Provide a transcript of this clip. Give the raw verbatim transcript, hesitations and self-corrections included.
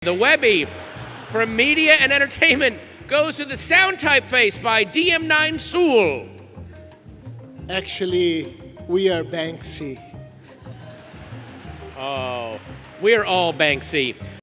The Webby from Media and Entertainment goes to the Sound Typeface by D M nine Sul. Actually, we are Banksy. Oh, we're all Banksy.